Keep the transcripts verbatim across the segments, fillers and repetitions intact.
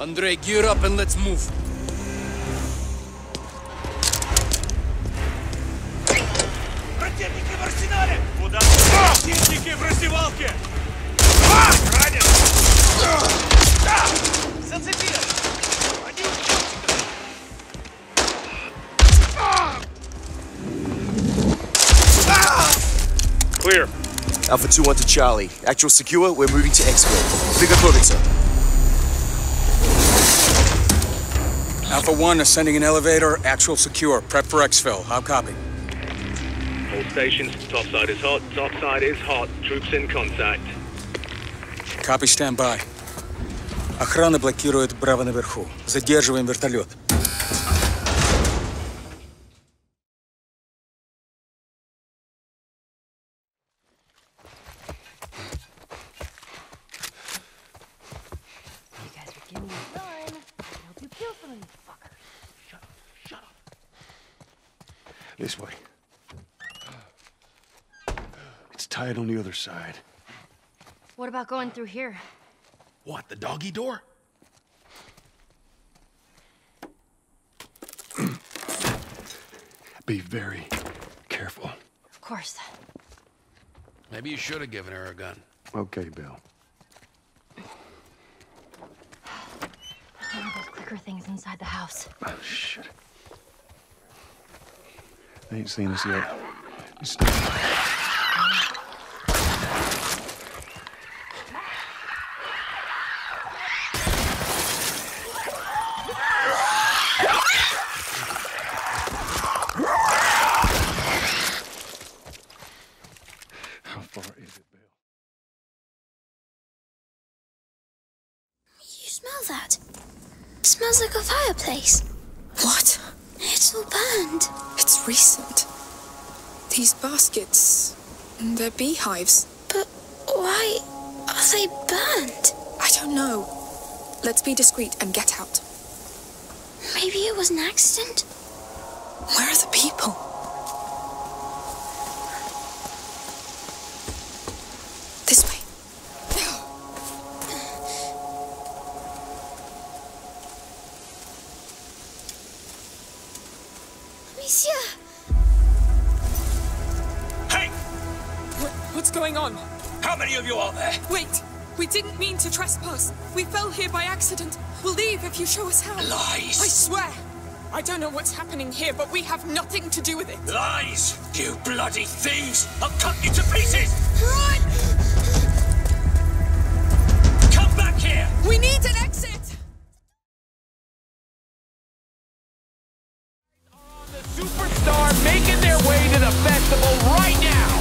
Andrei, gear up and let's move. Противники в арсенале! Куда? Противники в раздевалке! Ранен! Зацепил! Один Clear. Alpha two one to Charlie. Actual secure, we're moving to Exfil. Приготовиться. Alpha one ascending an elevator, actual secure. Prep for exfil. How copy? All stations, top side is hot, top side is hot. Troops in contact. Copy, stand by. Охрана блокирует Браво наверху. Задерживаем вертолет. This way. It's tied on the other side. What about going through here? What, the doggy door? Be very careful. Of course. Maybe you should have given her a gun. Okay, Bill. One of those clicker things inside the house. Oh, shit. They ain't seen us yet. Stay. How far is it, Bill? You smell that? It smells like a fireplace. What? It's all burned. It's recent. These baskets, they're beehives. But why are they burned? I don't know. Let's be discreet and get out. Maybe it was an accident? Where are the people? This way. Monsieur! Hey! What, what's going on? How many of you are there? Wait! We didn't mean to trespass. We fell here by accident. We'll leave if you show us how. Lies! I swear! I don't know what's happening here, but we have nothing to do with it. Lies! You bloody thieves! I'll cut you to pieces! Run! Come back here! We need an exit! The superstar making their way to the festival right now!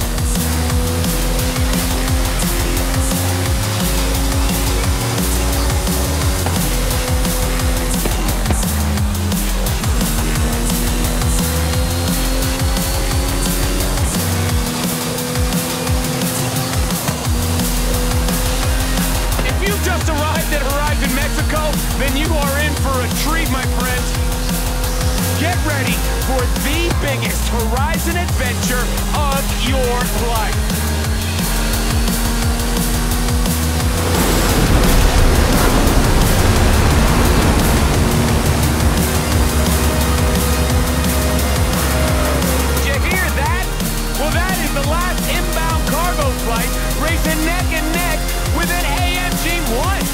If you've just arrived at Horizon Mexico, then you are in for a treat, my friends. Get ready for the biggest Horizon adventure of your life. Did you hear that? Well, that is the last inbound cargo flight racing neck and neck with an A M G one.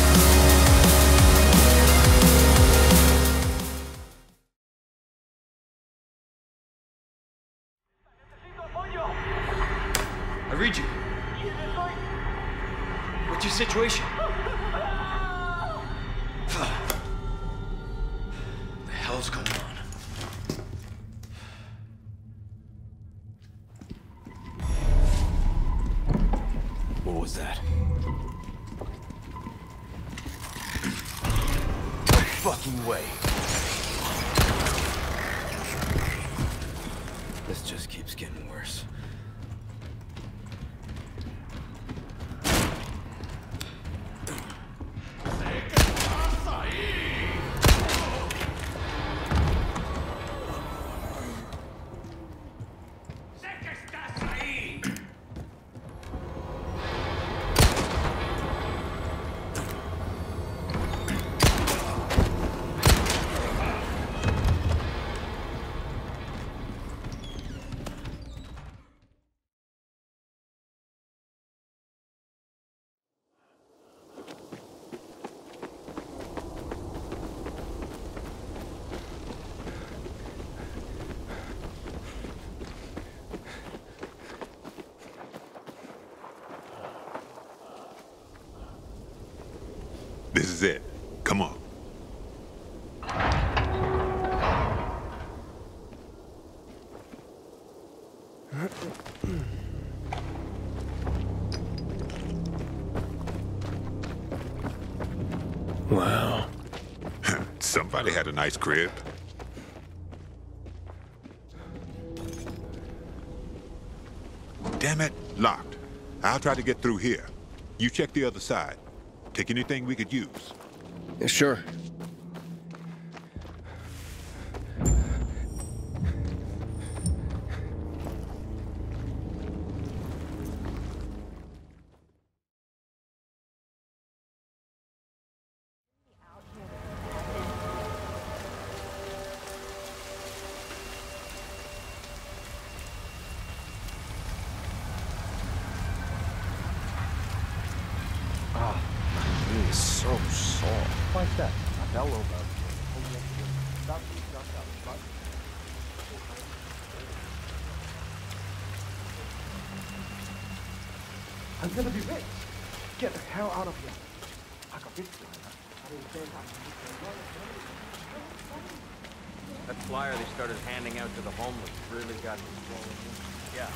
I read you. What's your situation? The hell's going on? What was that? No fucking way. This just keeps getting worse. This is it. Come on. Wow. Somebody had a nice crib. Damn it, locked. I'll try to get through here. You check the other side. Take anything we could use. Yeah, sure. So soft. Like that. Not elbow. I'm gonna be rich. Get the hell out of here. I got rich. That flyer they started handing out to the homeless really got me swollen. Yeah.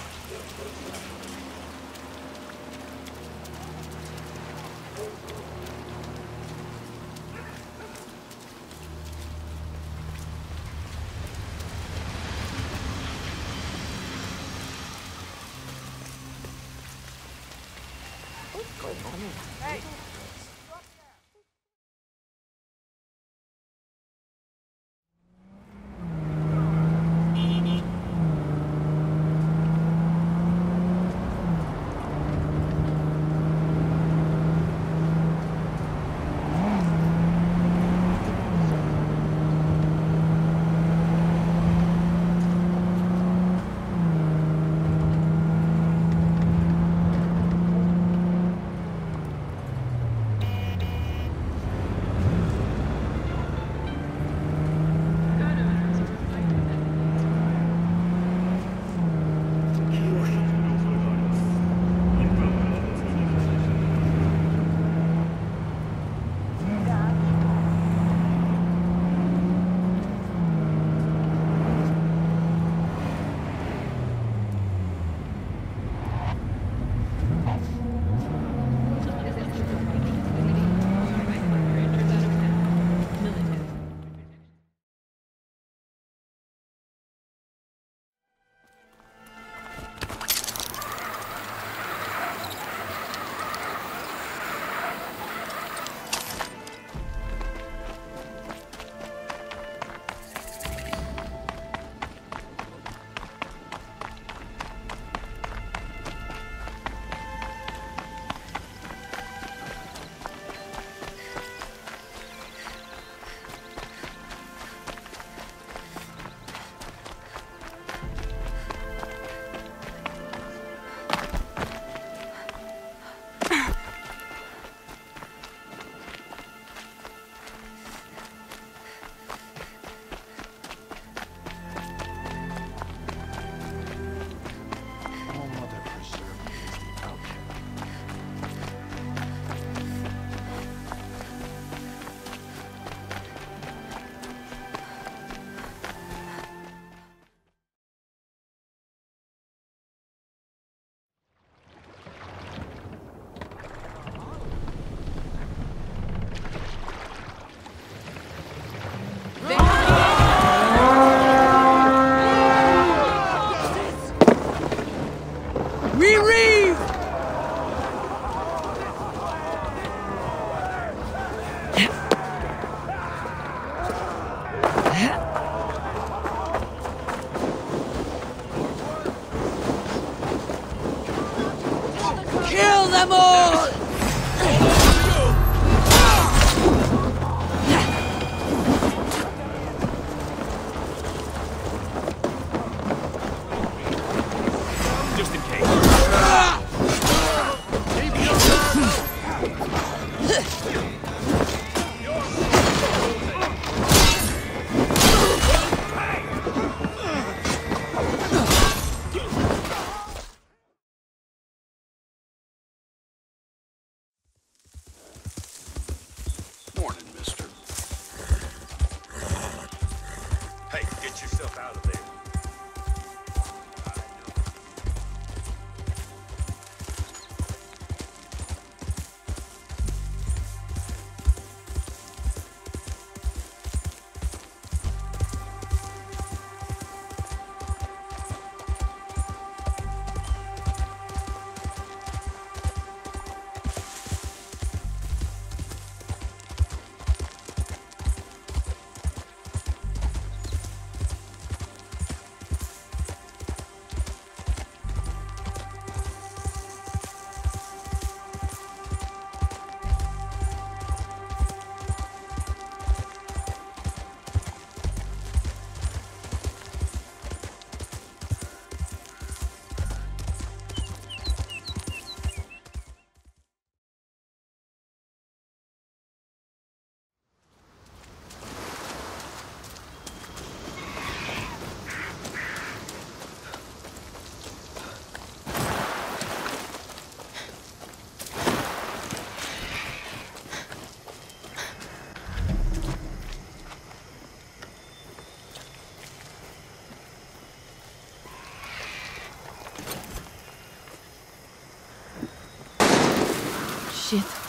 Hey!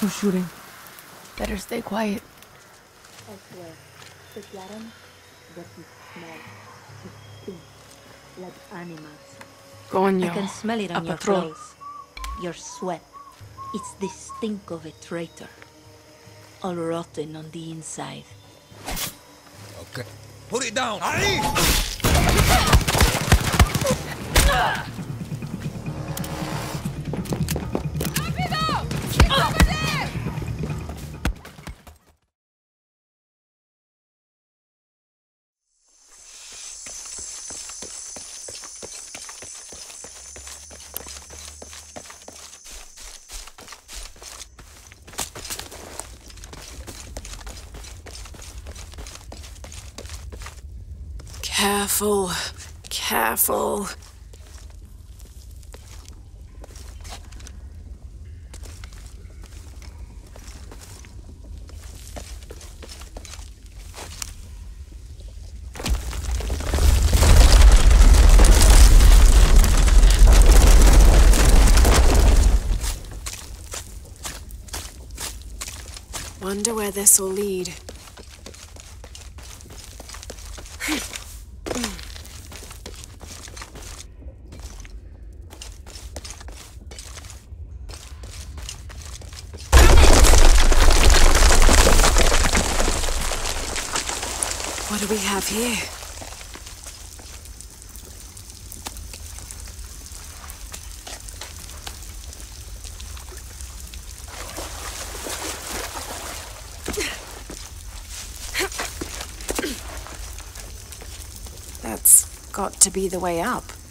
Who's shooting? Better stay quiet. I swear, the Karen doesn't smell. It stinks like animals. Coño. I can smell it on A your patrol. clothes, your sweat. It's the stink of a traitor. All rotten on the inside. Okay. Put it down! Ali! Careful. Careful. Wonder where this will lead. What do we have here? That's got to be the way up.